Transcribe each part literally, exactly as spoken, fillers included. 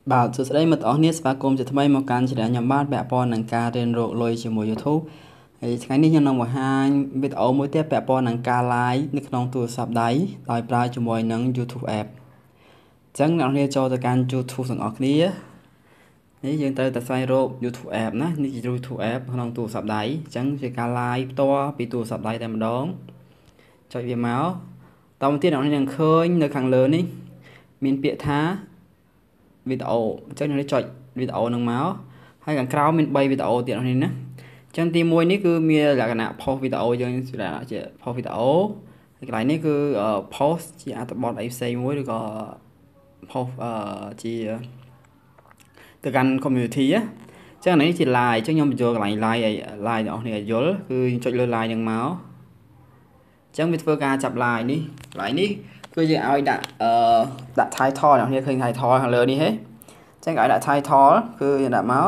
បាទសួស្តីមិត្តអរគ្នាស្វាគមន៍ជាថ្មីមកកាន់ច្រៀងញ៉ាំបានពាក់ព័ន្ធនឹងការរៀនរកលុយជាមួយ YouTube ហើយថ្ងៃនេះខ្ញុំនឹងបង្ហាញវីដេអូមួយទៀតពាក់ព័ន្ធនឹងការ live នៅក្នុងទូរស័ព្ទដៃដោយប្រើជាមួយនឹង YouTube App អញ្ចឹងអ្នកនរគ្នាចូលទៅកាន់ YouTube ទាំងអស់គ្នានេះយើងត្រូវតែស្វែងរក YouTube App ណានេះជា YouTube App ក្នុងទូរស័ព្ទដៃអញ្ចឹងជាការ live ផ្ទាល់ពីទូរស័ព្ទដៃតែម្ដងចុចវាមកតទៅទៀតអ្នកនរគ្នានឹងឃើញនៅខាងលើនេះមានពាក្យថាវីដេអូអញ្ចឹងយើងចុចវីដេអូនឹងមកហើយខាងក្រោមមាន3វីដេអូទៀតនេះណាអញ្ចឹងទី1នេះគឺមានលក្ខណៈ post វីដេអូយើងជា post វីដេអូហើយកន្លែងនេះគឺ post ជាអត្ថបទអីផ្សេងមួយឬក៏ post ជាទៅកាន់ community អញ្ចឹងនេះជា live អញ្ចឹងខ្ញុំបញ្ចូលកន្លែង live ឲ្យ live អ្នកនរគ្នាយល់គឺយើងចុចលើ live នឹងមកអញ្ចឹងវាធ្វើការចាប់ live នេះកន្លែងនេះគឺយើងឲ្យដាក់អឺដាក់ title អ្នកនរគ្នាឃើញ title ខាងលើនេះហេចឹងឲ្យដាក់ title គឺយើងដាក់មក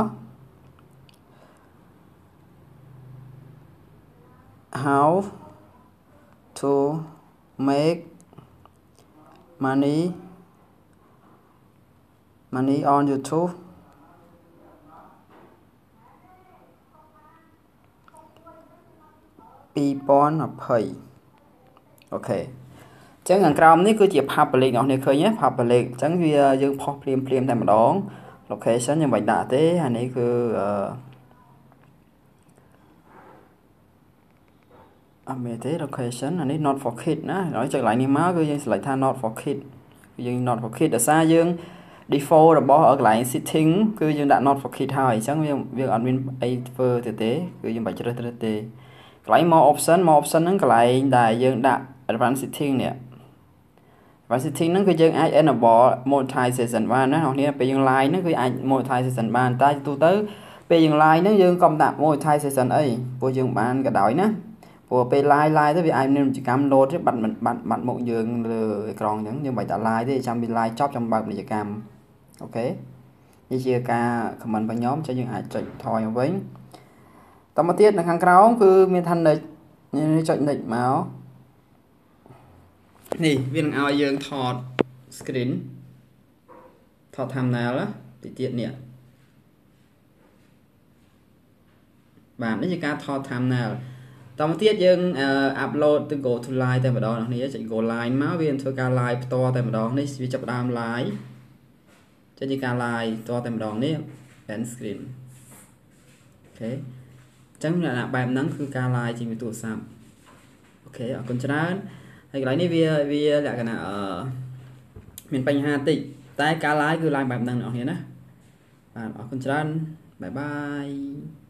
how to make money money on YouTube ពីរពាន់ยี่สิบអូខេចឹងខាងក្រោមនេះគឺជា public អ្នកនរគ្នាឃើញទេ public អញ្ចឹងវាយើងផុសភ្លាមភ្លាមតែម្ដង location យើងមិនដាក់ទេអានេះគឺអឺអត់មានទេ location អានេះ not for kid ណាហើយចុចកន្លែងនេះមកគឺយើង select ថា not for kid យើង not for kid ដោយសារយើង default របស់កន្លែង setting គឺយើងដាក់ not for kid ហើយអញ្ចឹងវាវាអត់មានអីធ្វើទេទេគឺយើងមិនជ្រើសរើសទេកន្លែង more option more option ហ្នឹងកន្លែងដែលយើងដាក់ advanced setting នេះadvanced setting ហ្នឹងគឺយើងអាច enable monetization បានណាអ្នកនាងពេលយើង live ហ្នឹងគឺអាច monetization បានតែទូទៅពេលយើង live ហ្នឹងយើងកុំដាក់ monetization អីព្រោះយើងបានក៏ដោយណាព្រោះពេល live live ទៅវាអាចមានពាណិជ្ជកម្ម load ទេបាត់បាត់បាត់មុខយើងលើអេក្រង់អញ្ចឹងយើងមិនដាក់ live ទេចាំវា live ចប់ចាំបើកពាណិជ្ជកម្មអូខេនេះជាការ comment របស់ខ្ញុំចឹងយើងអាចចុចថយមកវិញតមកទៀតនៅខាងក្រោមគឺមានថា next ចុច next មកនេះវានឹងឲ្យយើងថត screen ថត thumbnail តិចទៀតនេះបាទនេះជាការថត thumbnail តមកទៀតយើង upload ទៅ go to live តែម្ដងអ្នកនេះចុច go live មកវាធ្វើការ live ផ្ទាល់តែម្ដងនេះវាចាប់ផ្ដើម live ចេញជាការ live ផ្ទាល់តែម្ដងនេះ end screen អូខេអញ្ចឹងលក្ខណៈបែបហ្នឹងគឺការ live ជាមួយទូរស័ព្ទអូខេអរគុណច្រើនហើយកន្លែងនេះវាវាលក្ខណៈអឺមានបញ្ហាតិចតែការ live គឺ live បែបហ្នឹងអ្នកនរណាបាទអរគុណច្រើនបាយបាយ